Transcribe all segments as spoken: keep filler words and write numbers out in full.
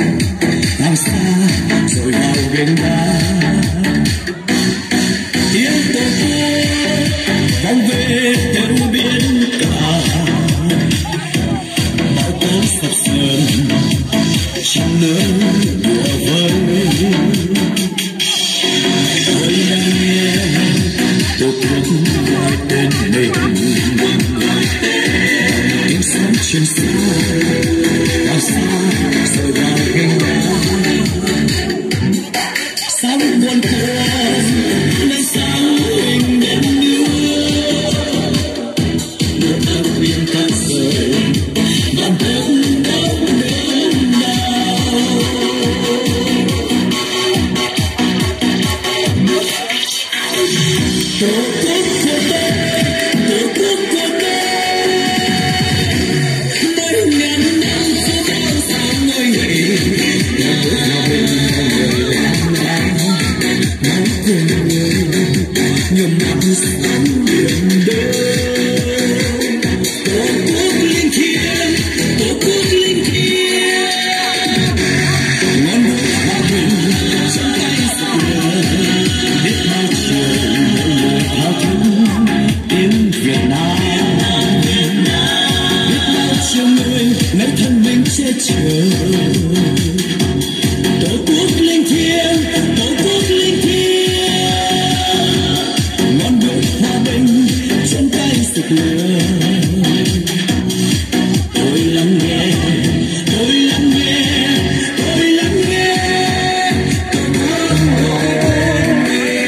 làm xa rồi vào biển đá tiếng tổ quốc vang về đều biển cả bão tố sập sờn trong lớn đùa vơi tôi đang nghe tổ quốc gọi tên mình tiếng sóng trên sông làm sao rồi vào gánh đá sáng buồn khổ nên sáng hình đến nước một áp biển thật rời đoàn kết đâu đến nào tổ quốc của tôi tổ quốc của tôi mấy ngàn năm chưa bao giờ ngơi nghỉ nhà nước hòa bình người làm ăn máu cùng người nhuộm năm sáng biển đêm tổ quốc linh thiêng tổ quốc linh thiêng ngọn đuốc hòa bình trong tay giặc lửa biết bao chiều mỗi người thao thức tiếng Việt Nam biết bao chiều người lấy thân mình che chở tổ quốc linh thiêng tổ quốc linh thiêng ngọn đuốc hòa bình trong tay giặc lửa tôi lắng nghe tôi lắng nghe tôi lắng nghe tôi muốn hồn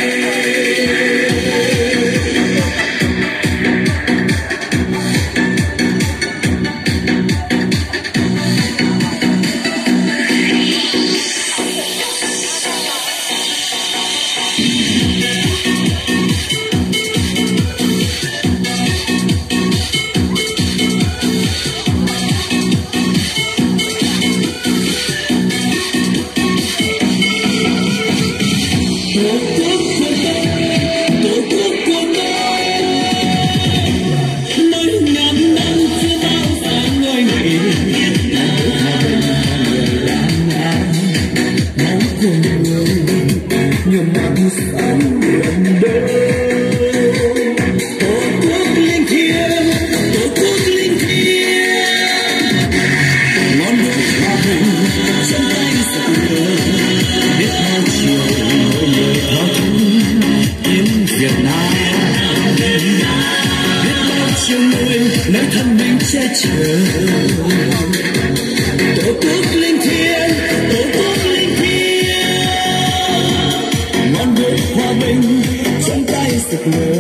nhuộm năm sáng biển đêm tổ quốc linh thiêng tổ quốc linh thiêng ngọn đuốc hòa bình trong tay giặc lửa biết bao chiều mỗi người thao thức tiếng Việt Nam biết bao chiều người lấy thân mình che chở tổ quốc linh thiêng tổ quốc linh thiêng ngọn đuốc hòa bình trong tay giặc lửa